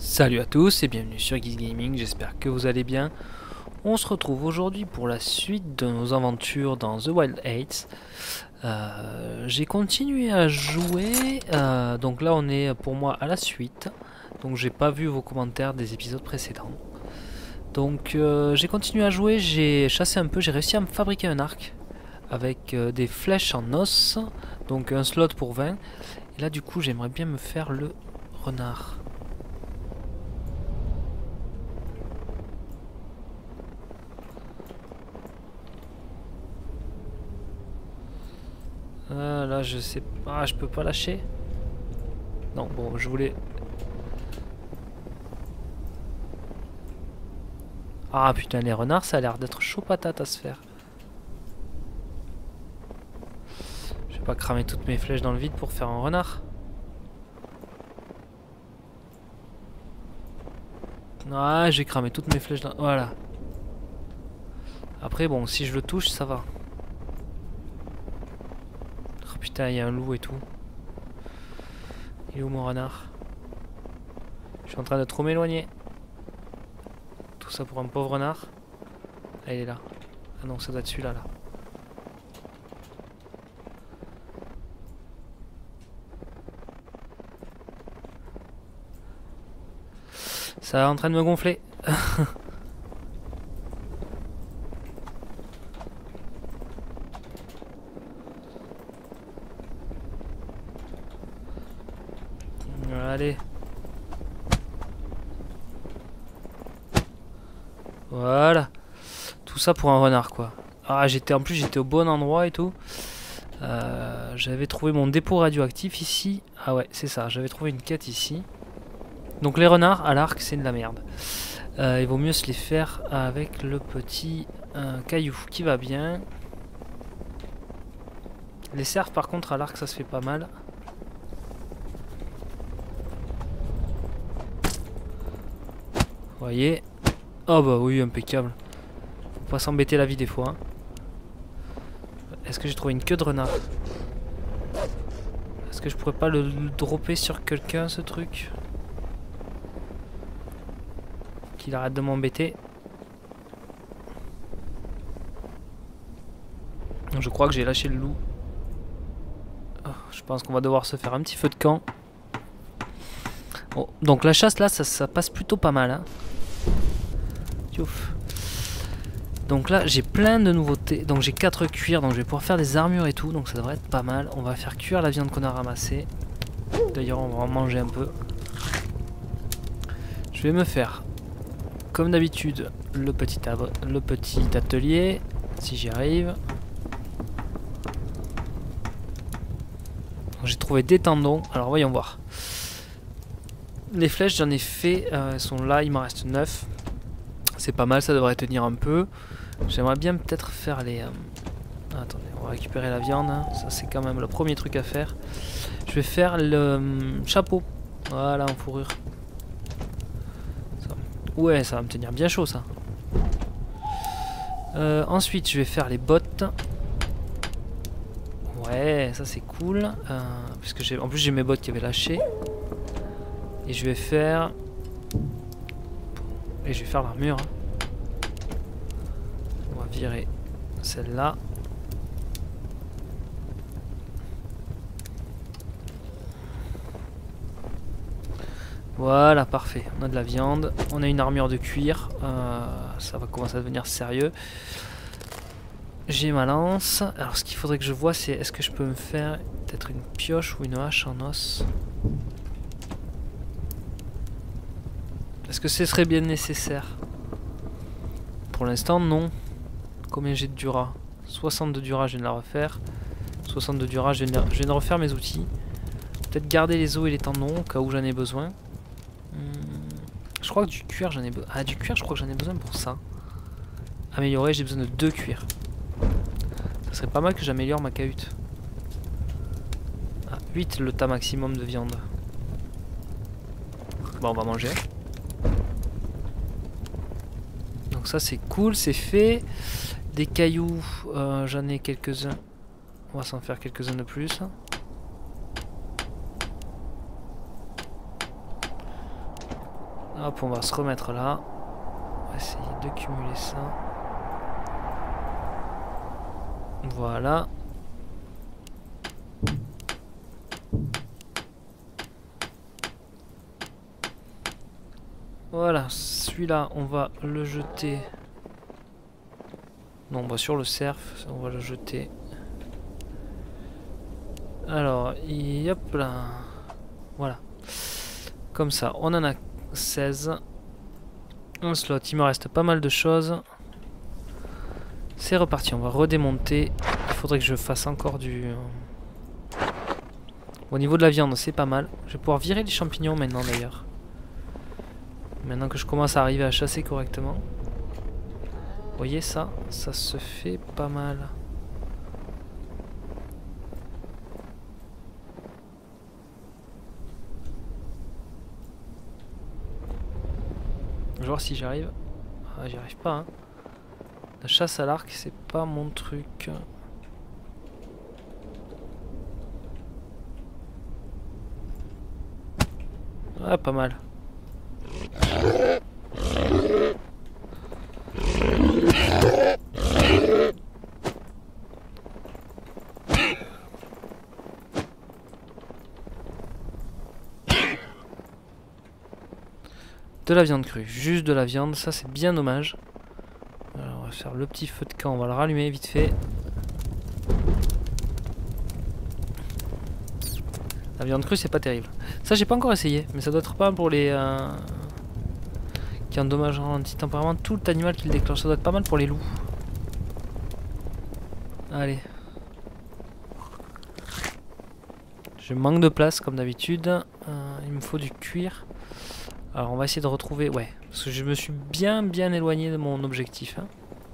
Salut à tous et bienvenue sur Geeks Gaming, j'espère que vous allez bien. On se retrouve aujourd'hui pour la suite de nos aventures dans The Wild Heights. J'ai continué à jouer, donc là on est pour moi à la suite. Donc j'ai pas vu vos commentaires des épisodes précédents. Donc j'ai continué à jouer, j'ai chassé un peu, j'ai réussi à me fabriquer un arc avec des flèches en os, donc un slot pour 20. Et là du coup j'aimerais bien me faire le renard. Ah, là je sais pas, je peux pas lâcher. Non, bon, je voulais... Ah putain, les renards ça a l'air d'être chaud patate à se faire. Je vais pas cramer toutes mes flèches dans le vide pour faire un renard. Ah, j'ai cramé toutes mes flèches dans... Voilà. Après bon, si je le touche ça va. Oh putain, il y a un loup et tout. Il est où mon renard? Je suis en train de trop m'éloigner. Tout ça pour un pauvre renard. Ah, il est là. Ah non, ça doit être celui-là là. Ça est en train de me gonfler. Allez. Voilà. Tout ça pour un renard quoi. Ah, en plus j'étais au bon endroit et tout. J'avais trouvé mon dépôt radioactif ici. Ah ouais, c'est ça, j'avais trouvé une quête ici. Donc les renards à l'arc c'est de la merde. Il vaut mieux se les faire avec le petit caillou qui va bien. Les cerfs par contre à l'arc ça se fait pas mal. Vous voyez. Oh bah oui, impeccable. Faut pas s'embêter la vie des fois. Est-ce que j'ai trouvé une queue de renard? Est-ce que je pourrais pas le dropper sur quelqu'un ce truc? Qu'il arrête de m'embêter. Je crois que j'ai lâché le loup. Oh, je pense qu'on va devoir se faire un petit feu de camp. Oh, donc la chasse là, ça passe plutôt pas mal. Hein. Ouf. Donc là j'ai plein de nouveautés. Donc j'ai 4 cuirs, donc je vais pouvoir faire des armures et tout. Donc ça devrait être pas mal. On va faire cuire la viande qu'on a ramassée. D'ailleurs on va en manger un peu. Je vais me faire, comme d'habitude, le petit atelier. Si j'y arrive. J'ai trouvé des tendons. Alors voyons voir. Les flèches j'en ai fait. Elles sont là, il m'en reste 9. C'est pas mal, ça devrait tenir un peu. J'aimerais bien peut-être faire les... Attendez, on va récupérer la viande. Hein. Ça c'est quand même le premier truc à faire. Je vais faire le chapeau. Voilà, en fourrure. Ça. Ouais, ça va me tenir bien chaud ça. Ensuite, je vais faire les bottes. Ouais, ça c'est cool. Puisque en plus j'ai mes bottes qui avaient lâché. Et je vais faire... Et je vais faire l'armure. Hein. On va virer celle-là. Voilà, parfait. On a de la viande. On a une armure de cuir. Ça va commencer à devenir sérieux. J'ai ma lance. Alors ce qu'il faudrait que je vois c'est est-ce que je peux me faire peut-être une pioche ou une hache en os. Est-ce que ce serait bien nécessaire? Pour l'instant, non. Combien j'ai de Dura? 60 de Dura, je viens de la refaire. 60 de Dura, je viens de refaire mes outils. Peut-être garder les os et les tendons au cas où j'en ai besoin. Je crois que du cuir, j'en ai besoin. Ah, du cuir, je crois que j'en ai besoin pour ça. Améliorer, j'ai besoin de 2 cuirs. Ça serait pas mal que j'améliore ma cahute. Ah, 8 le tas maximum de viande. Bon, on va manger. Donc ça c'est cool, c'est fait. Des cailloux, j'en ai quelques-uns. On va s'en faire quelques-uns de plus. Hop, on va se remettre là. On va essayer de cumuler ça. Voilà. Voilà, celui-là, on va le jeter. Non, bah sur le cerf, on va le jeter. Alors, hop là. Voilà. Comme ça, on en a 16. Un slot, il me reste pas mal de choses. C'est reparti, on va redémonter. Il faudrait que je fasse encore du... Au niveau de la viande, c'est pas mal. Je vais pouvoir virer les champignons maintenant d'ailleurs. Maintenant que je commence à arriver à chasser correctement. Vous voyez ça? Ça se fait pas mal. Je vais voir si j'y arrive. Ah, j'y arrive pas, hein. La chasse à l'arc, c'est pas mon truc. Ah, pas mal. De la viande crue, juste de la viande, ça c'est bien dommage. Alors on va faire le petit feu de camp, on va le rallumer vite fait. La viande crue c'est pas terrible. Ça j'ai pas encore essayé, mais ça doit être pas pour les qui endommagent en anti-tempérament tout animal qui le déclenche. Ça doit être pas mal pour les loups. Allez. Je manque de place comme d'habitude. Il me faut du cuir. Alors on va essayer de retrouver... Ouais, parce que je me suis bien éloigné de mon objectif. Hein.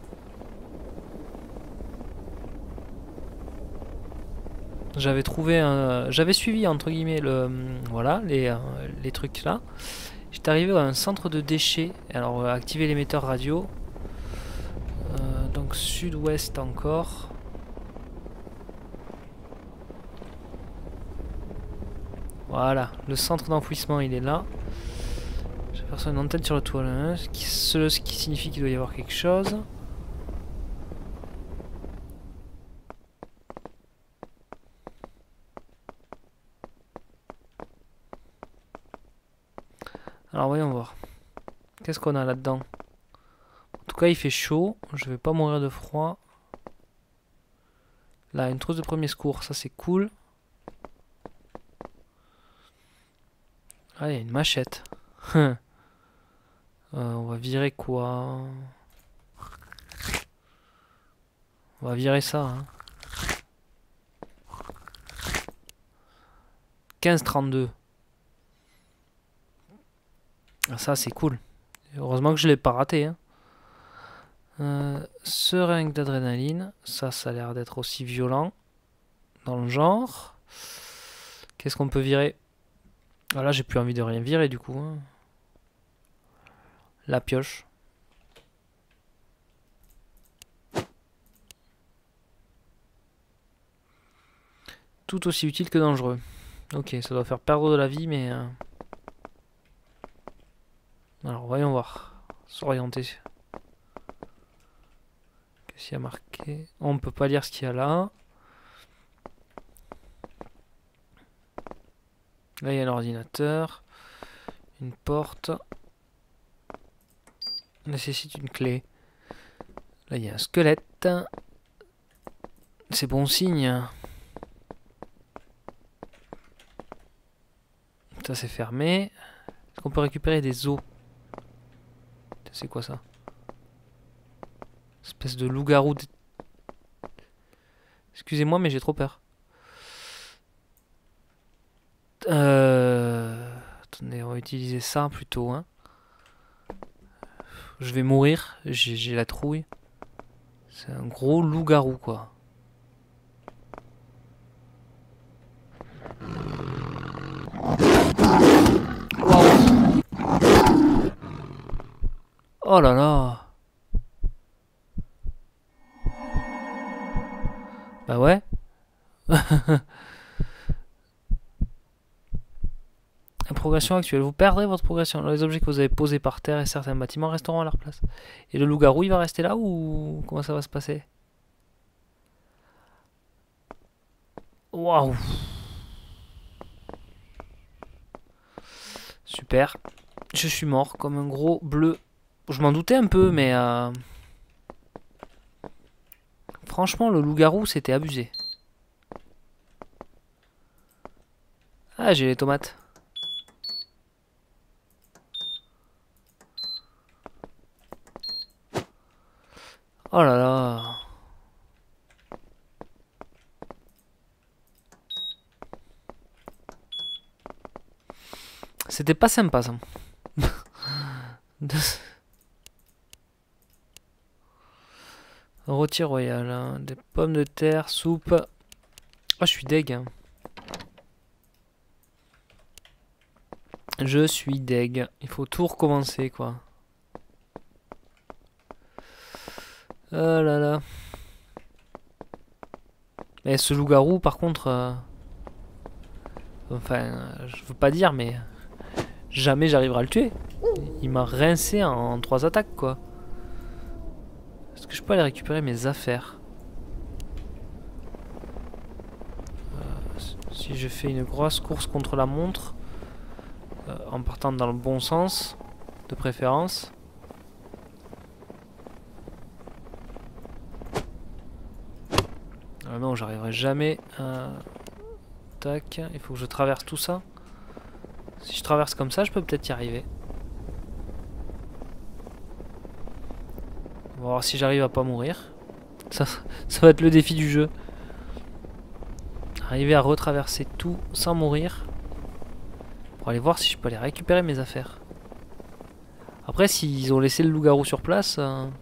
J'avais trouvé un... J'avais suivi entre guillemets le... Voilà, les trucs là. J'étais arrivé à un centre de déchets. Alors activer l'émetteur radio. Donc sud-ouest encore. Voilà, le centre d'enfouissement il est là. J'aperçois une antenne sur le toit, hein, ce qui signifie qu'il doit y avoir quelque chose. Alors voyons voir. Qu'est-ce qu'on a là-dedans? En tout cas il fait chaud, je vais pas mourir de froid. Là, une trousse de premier secours, ça c'est cool. Ah, il y a une machette. On va virer quoi? On va virer ça. Hein. 15,32. Ah, ça c'est cool. Heureusement que je l'ai pas raté. Hein. Seringue d'adrénaline. Ça a l'air d'être aussi violent. Dans le genre. Qu'est-ce qu'on peut virer? Ah, là j'ai plus envie de rien virer du coup. Hein. La pioche. Tout aussi utile que dangereux. Ok, ça doit faire perdre de la vie, mais... Alors, voyons voir. S'orienter. Qu'est-ce qu'il y a marqué? On ne peut pas lire ce qu'il y a là. Là, il y a l'ordinateur. Une porte. On nécessite une clé. Là, il y a un squelette. C'est bon signe. Ça, c'est fermé. Est-ce qu'on peut récupérer des os? C'est quoi ça? Espèce de loup-garou. Excusez-moi, mais j'ai trop peur. Attendez, on va utiliser ça plutôt. Hein. Je vais mourir. J'ai la trouille. C'est un gros loup-garou, quoi. Wow. Oh là là. Bah ouais. La progression actuelle. Vous perdrez votre progression. Les objets que vous avez posés par terre et certains bâtiments resteront à leur place. Et le loup-garou, il va rester là ou comment ça va se passer? Waouh! Super. Je suis mort comme un gros bleu. Je m'en doutais un peu, mais... franchement, le loup-garou, c'était abusé. Ah, j'ai les tomates. Oh là là. C'était pas sympa, ça. Rôti royal, hein. Des pommes de terre, soupe. Oh, je suis deg. Hein. Je suis deg. Il faut tout recommencer, quoi. Oh là là. Mais ce loup-garou, par contre... enfin, je veux pas dire, mais... jamais j'arriverai à le tuer. Il m'a rincé en 3 attaques, quoi. Est-ce que je peux aller récupérer mes affaires? Si je fais une grosse course contre la montre, en partant dans le bon sens, de préférence. Ah non, j'arriverai jamais à... tac, il faut que je traverse tout ça. Si je traverse comme ça, je peux peut-être y arriver. On va voir si j'arrive à pas mourir. Ça va être le défi du jeu. Arriver à retraverser tout sans mourir. Pour aller voir si je peux aller récupérer mes affaires. Après, s'ils ont laissé le loup-garou sur place...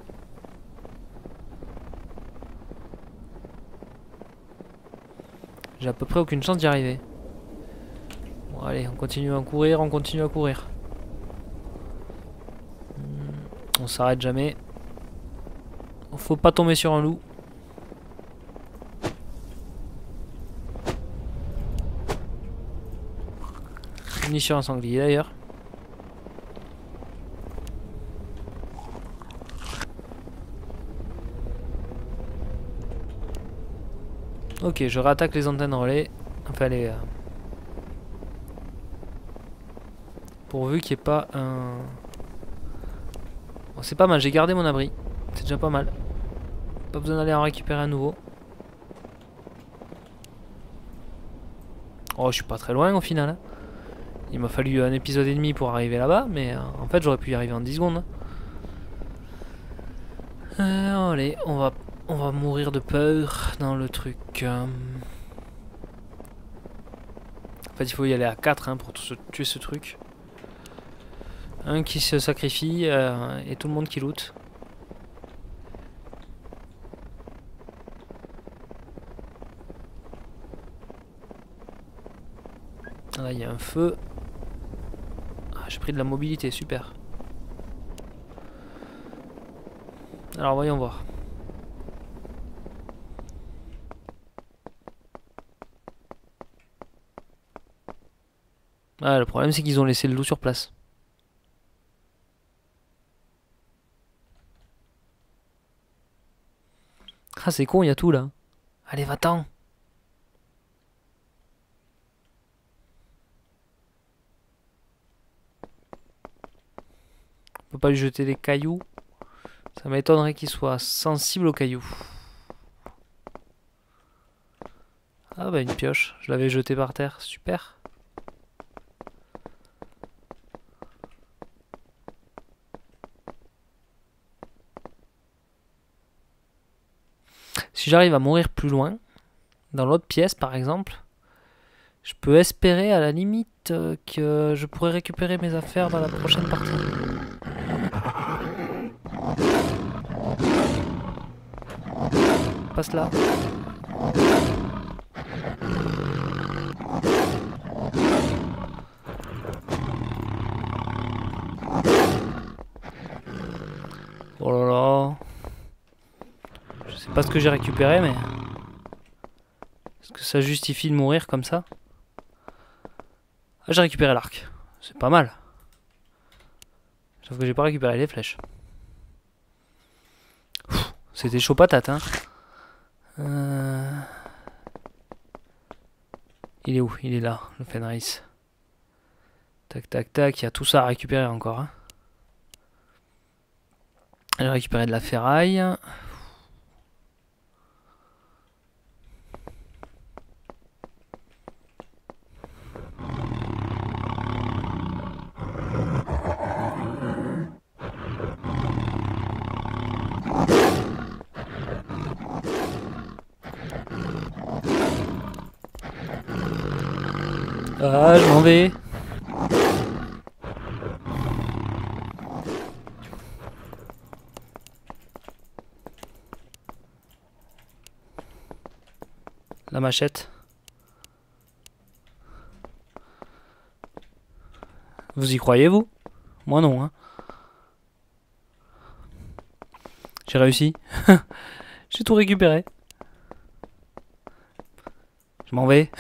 j'ai à peu près aucune chance d'y arriver. Bon, allez, on continue à courir, on continue à courir. On s'arrête jamais. Faut pas tomber sur un loup. Ni sur un sanglier d'ailleurs. Ok, je réattaque les antennes relais. Enfin les... pourvu qu'il n'y ait pas un... Bon, c'est pas mal, j'ai gardé mon abri. C'est déjà pas mal. Pas besoin d'aller en récupérer un nouveau. Oh, je suis pas très loin au final. Hein. Il m'a fallu un épisode et demi pour arriver là-bas, mais en fait j'aurais pu y arriver en 10 secondes. Allez, on va mourir de peur dans le truc. En fait, il faut y aller à 4 hein, pour tuer ce truc. Un qui se sacrifie et tout le monde qui loot. Là, il y a un feu. Ah, j'ai pris de la mobilité, super. Alors, voyons voir. Ah, le problème, c'est qu'ils ont laissé le loup sur place. Ah, c'est con, il y a tout là. Allez, va-t'en. On peut pas lui jeter des cailloux. Ça m'étonnerait qu'il soit sensible aux cailloux. Ah bah une pioche, je l'avais jetée par terre, super. Si j'arrive à mourir plus loin, dans l'autre pièce par exemple, je peux espérer à la limite que je pourrais récupérer mes affaires dans la prochaine partie. Passe là. Oh là là. Je sais pas ce que j'ai récupéré, mais... est-ce que ça justifie de mourir comme ça? Ah, j'ai récupéré l'arc. C'est pas mal. Sauf que j'ai pas récupéré les flèches. C'était chaud patate, hein. Il est où? Il est là, le Fenris. Tac, tac, tac. Il y a tout ça à récupérer encore. Hein. J'ai récupéré de la ferraille. Ah, je m'en vais. La machette. Vous y croyez, vous? Moi non, hein. J'ai réussi. J'ai tout récupéré. Je m'en vais.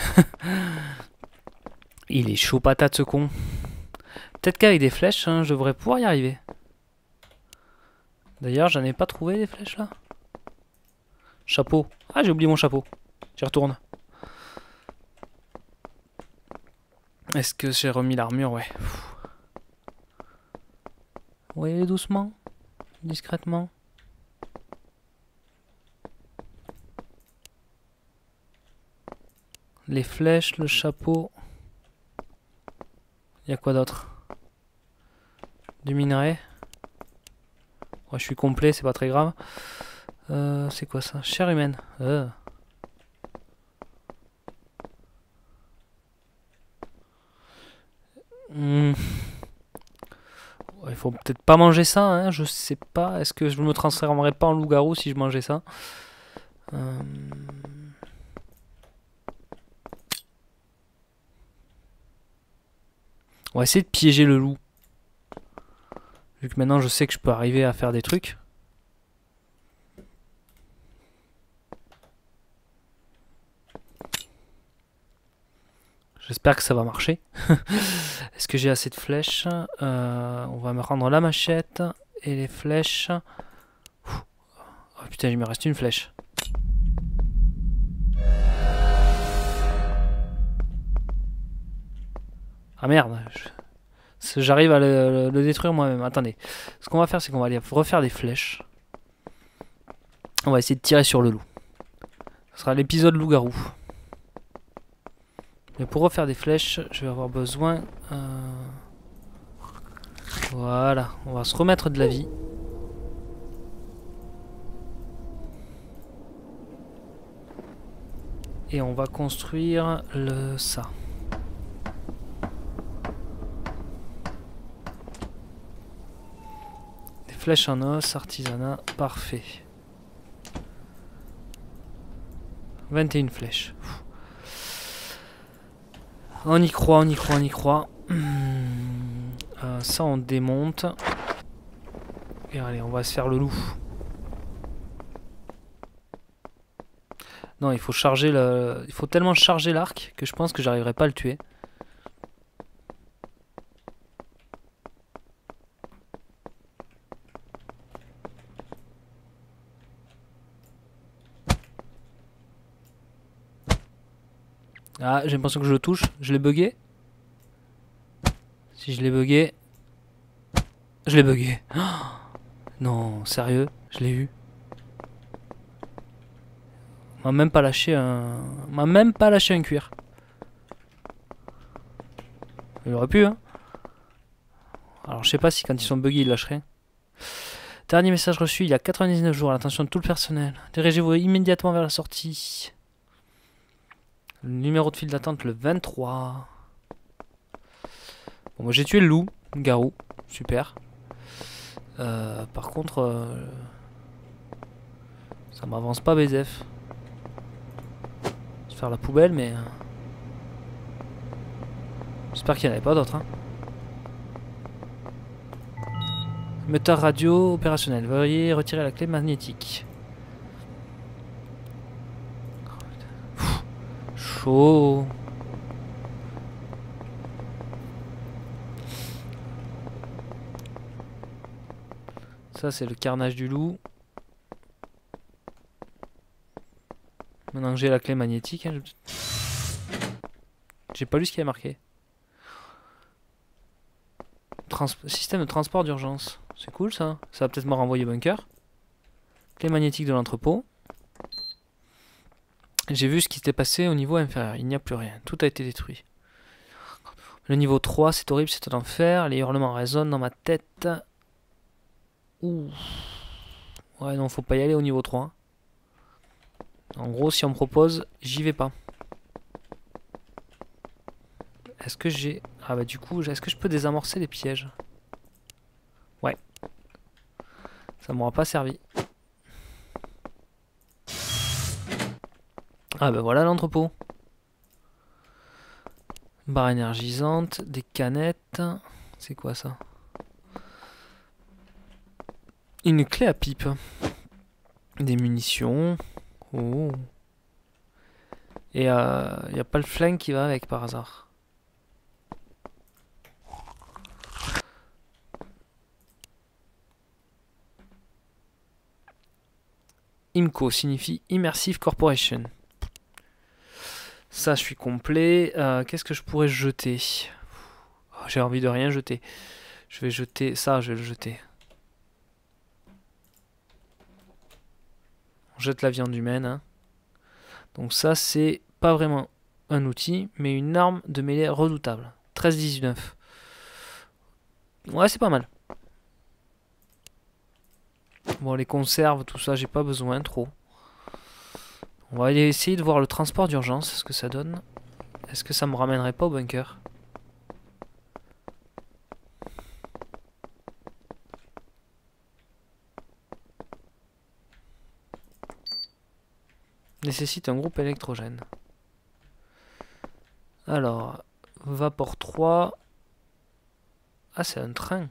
Il est chaud patate ce con. Peut-être qu'avec des flèches, hein, je devrais pouvoir y arriver. D'ailleurs, j'en ai pas trouvé des flèches là. Chapeau. Ah, j'ai oublié mon chapeau. J'y retourne. Est-ce que j'ai remis l'armure? Ouais. Oui, doucement. Discrètement. Les flèches, le chapeau. Il y a quoi d'autre? Du minerai. Ouais, je suis complet, c'est pas très grave. C'est quoi ça? Chair humaine. Ouais, il faut peut-être pas manger ça, hein, je sais pas. Est-ce que je me transformerais pas en loup-garou si je mangeais ça? On va essayer de piéger le loup. Vu que maintenant je sais que je peux arriver à faire des trucs. J'espère que ça va marcher. Est-ce que j'ai assez de flèches? On va me rendre la machette et les flèches. Oh putain, il me reste une flèche. Ah merde. J'arrive à le détruire moi-même. Attendez. Ce qu'on va faire, c'est qu'on va aller refaire des flèches. On va essayer de tirer sur le loup. Ce sera l'épisode loup-garou. Mais pour refaire des flèches, je vais avoir besoin... Voilà, on va se remettre de la vie. Et on va construire ça. Des flèches en os, artisanat, parfait. 21 flèches. On y croit, on y croit, on y croit. Ça on démonte. Et allez, on va se faire le loup. Non, il faut charger le... Il faut tellement charger l'arc que je pense que j'arriverai pas à le tuer. Ah, j'ai l'impression que je le touche. Je l'ai bugué. Si je l'ai bugué... Je l'ai bugué. Oh non, sérieux, je l'ai eu. On m'a même pas lâché un... On m'a même pas lâché un cuir. Il aurait pu, hein. Alors, je sais pas si quand ils sont buggés, ils lâcheraient. Dernier message reçu il y a 99 jours à l'attention de tout le personnel. Dirigez-vous immédiatement vers la sortie. Le numéro de file d'attente, le 23. Bon, moi j'ai tué le loup, le garou. Super. Par contre, ça m'avance pas BZF. Je vais faire la poubelle, mais... J'espère qu'il n'y en avait pas d'autres. Hein. Moteur radio opérationnel. Veuillez retirer la clé magnétique. Chaud. Ça c'est le carnage du loup. Maintenant que j'ai la clé magnétique, hein, j'ai pas lu ce qui est marqué. Système de transport d'urgence. C'est cool ça. Ça va peut-être me renvoyer bunker. Clé magnétique de l'entrepôt. J'ai vu ce qui s'était passé au niveau inférieur. Il n'y a plus rien. Tout a été détruit. Le niveau 3, c'est horrible, c'est un enfer. Les hurlements résonnent dans ma tête. Ouh. Ouais, non, faut pas y aller au niveau 3. En gros, si on me propose, j'y vais pas. Est-ce que j'ai... Ah bah du coup, est-ce que je peux désamorcer les pièges? Ouais. Ça m'aura pas servi. Ah bah voilà l'entrepôt. Barre énergisante, des canettes. C'est quoi ça? Une clé à pipe. Des munitions. Oh. Et y a pas le flingue qui va avec par hasard. IMCO signifie Immersive Corporation. Ça, je suis complet. Qu'est-ce que je pourrais jeter? Oh, j'ai envie de rien jeter. Je vais jeter ça, je vais le jeter. On jette la viande humaine. Hein. Donc ça, c'est pas vraiment un outil, mais une arme de mêlée redoutable. 13-19. Ouais, c'est pas mal. Bon, les conserves, tout ça, j'ai pas besoin trop. On va aller essayer de voir le transport d'urgence, ce que ça donne. Est-ce que ça me ramènerait pas au bunker? Nécessite un groupe électrogène. Alors, Vapor 3. Ah, c'est un train.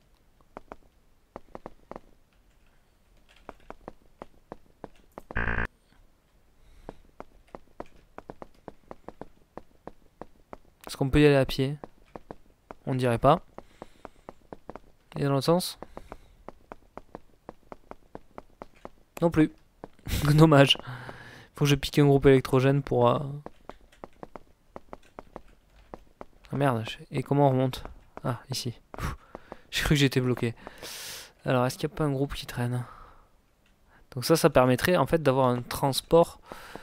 Est-ce qu'on peut y aller à pied? On dirait pas. Et dans l'autre sens? Non plus. Dommage. Faut que je pique un groupe électrogène pour... Ah merde. Et comment on remonte? Ah, ici. J'ai cru que j'étais bloqué. Alors, est-ce qu'il n'y a pas un groupe qui traîne? Donc ça permettrait en fait d'avoir un transport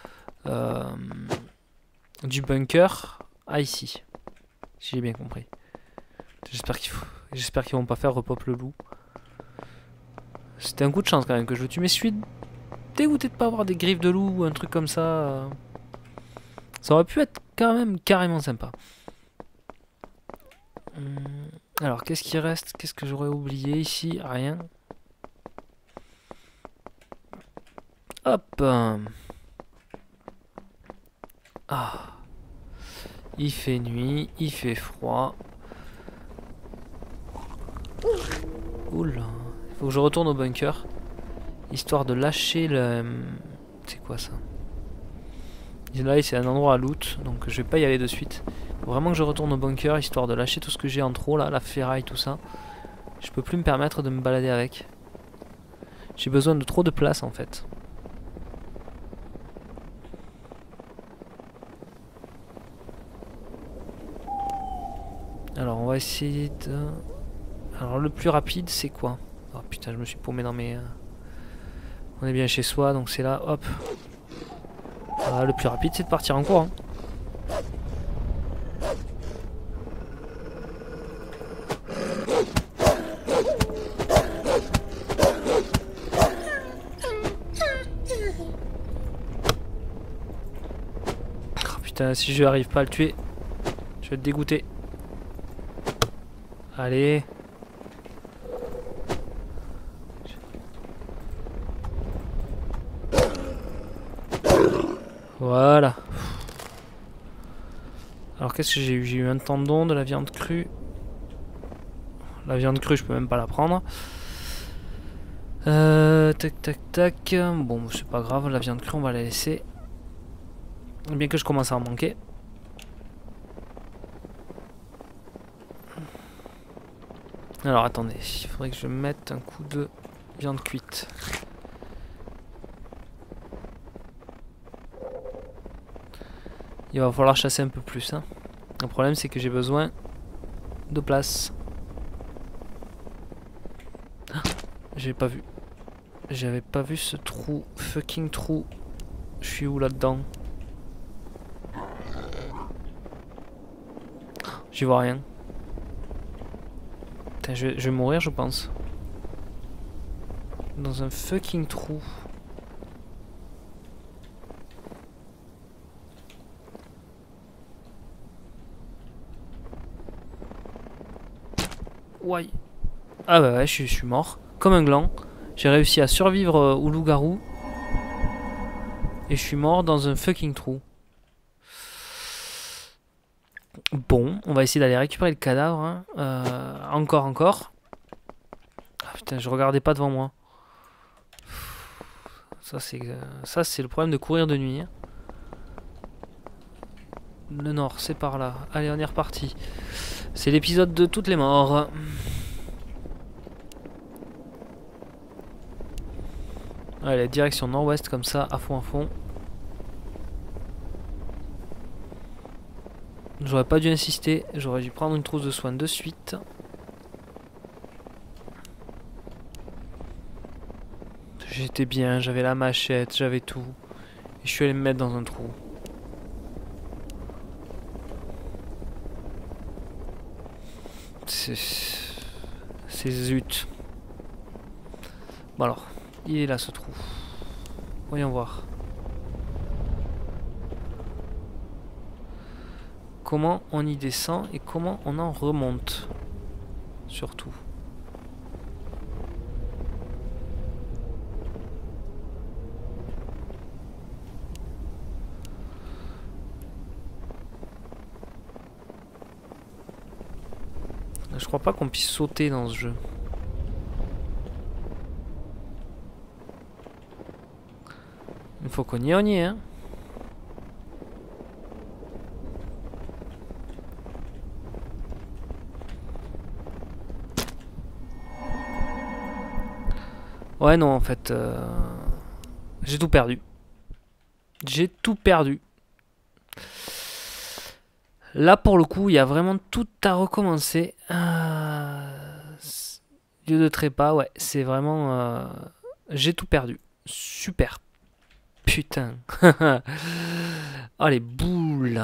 du bunker à ici. Si j'ai bien compris. J'espère qu'ils vont pas faire repop le loup. C'était un coup de chance quand même que je le tue. Mais je suis dégoûté de pas avoir des griffes de loup ou un truc comme ça. Ça aurait pu être quand même carrément sympa. Alors qu'est-ce qui reste? Qu'est-ce que j'aurais oublié ici? Rien. Hop. Ah. Il fait nuit, il fait froid. Oula. Il faut que je retourne au bunker. Histoire de lâcher le... C'est quoi ça? Là, c'est un endroit à loot, donc je vais pas y aller de suite. Faut vraiment que je retourne au bunker, histoire de lâcher tout ce que j'ai en trop, là, la ferraille, tout ça. Je peux plus me permettre de me balader avec. J'ai besoin de trop de place, en fait. Alors, on va essayer de... Alors, le plus rapide, c'est quoi? Oh putain, je me suis paumé dans mes... On est bien chez soi, donc c'est là, hop. Ah, le plus rapide, c'est de partir en courant. Oh putain, si je n'arrive pas à le tuer, je vais être dégoûté. Allez. Voilà. Alors qu'est-ce que j'ai eu? J'ai eu un tendon, de la viande crue. La viande crue, je peux même pas la prendre. Tac tac tac. Bon, c'est pas grave, la viande crue, on va la laisser. Bien que je commence à en manquer. Alors attendez, il faudrait que je mette un coup de Viande cuite. Il va falloir chasser un peu plus. Hein. Le problème c'est que j'ai besoin de place. Ah, j'ai pas vu. J'avais pas vu ce trou. Fucking trou. Je suis où là-dedans? J'y vois rien. Putain, je vais mourir, je pense. Dans un fucking trou. Ouais. Ah bah ouais, je suis mort. Comme un gland. J'ai réussi à survivre au loup-garou. Et je suis mort dans un fucking trou. Bon, on va essayer d'aller récupérer le cadavre. Hein. Encore. Ah, putain, je regardais pas devant moi. Ça c'est le problème de courir de nuit. Hein. Le nord, c'est par là. Allez, on est reparti. C'est l'épisode de toutes les morts. Allez, direction nord-ouest comme ça, à fond à fond. J'aurais pas dû insister, j'aurais dû prendre une trousse de soins de suite. J'étais bien, j'avais la machette, j'avais tout. Et je suis allé me mettre dans un trou. C'est zut. Bon alors, il est là ce trou. Voyons voir. Comment on y descend et comment on en remonte. Surtout. Je crois pas qu'on puisse sauter dans ce jeu. Il faut qu'on y est, hein. Ouais, non, en fait, j'ai tout perdu. J'ai tout perdu. Là, pour le coup, il y a vraiment tout à recommencer. Lieu de trépas, ouais, c'est vraiment... j'ai tout perdu. Super. Putain. Oh, les boules.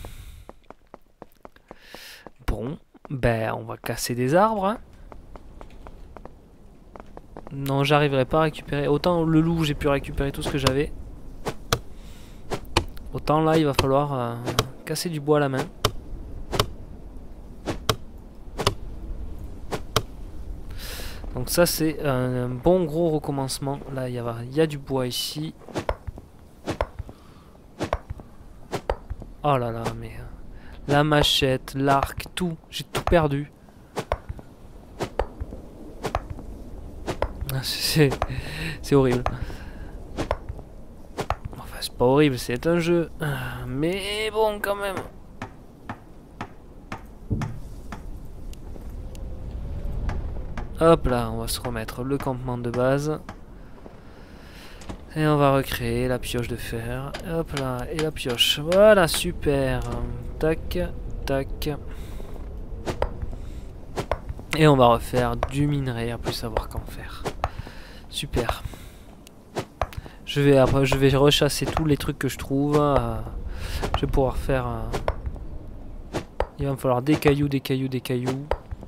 Bon, ben, on va casser des arbres, hein. Non, j'arriverai pas à récupérer. Autant le loup, j'ai pu récupérer tout ce que j'avais. Autant là, il va falloir casser du bois à la main. Donc ça, c'est un bon gros recommencement. Là, il y a du bois ici. Oh là là, mais... la machette, l'arc, tout. J'ai tout perdu. C'est horrible. Enfin, c'est pas horrible, c'est un jeu. Mais bon, quand même. Hop là, on va se remettre le campement de base. Et on va recréer la pioche de fer. Hop là, et la pioche. Voilà, super. Tac, tac. Et on va refaire du minerai, à plus savoir qu'en faire. Super. Je vais rechasser tous les trucs que je trouve. Je vais pouvoir faire... il va me falloir des cailloux, des cailloux, des cailloux.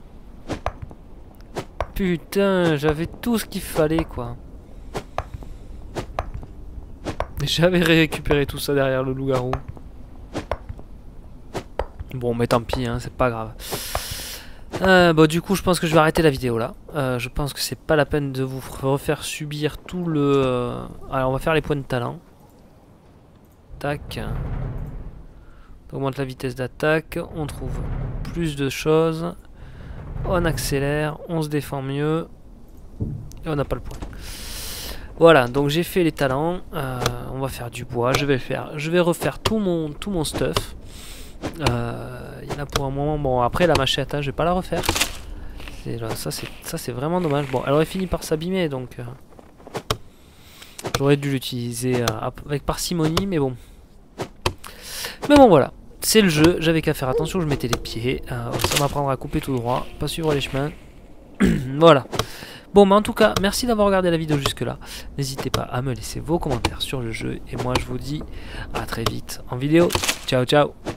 Putain, j'avais tout ce qu'il fallait, quoi. J'avais récupéré tout ça derrière le loup-garou. Bon, mais tant pis, hein, c'est pas grave. Bon, du coup, je pense que je vais arrêter la vidéo là. Je pense que c'est pas la peine de vous refaire subir tout le... Alors, on va faire les points de talent. Tac. On augmente la vitesse d'attaque. On trouve plus de choses. On accélère. On se défend mieux. Et on n'a pas le point. Voilà, donc j'ai fait les talents. On va faire du bois. Je vais refaire tout mon stuff. Il y en a pour un moment. Bon, après la machette, hein, je vais pas la refaire. Ça c'est vraiment dommage. Bon, elle aurait fini par s'abîmer, donc j'aurais dû l'utiliser avec parcimonie, mais bon. Mais bon, voilà. C'est le jeu, j'avais qu'à faire attention, je mettais les pieds. Ça m'apprendra à couper tout droit, pas suivre les chemins. Voilà. Bon, mais en tout cas, merci d'avoir regardé la vidéo jusque là. N'hésitez pas à me laisser vos commentaires sur le jeu. Et moi, je vous dis à très vite en vidéo. Ciao, ciao.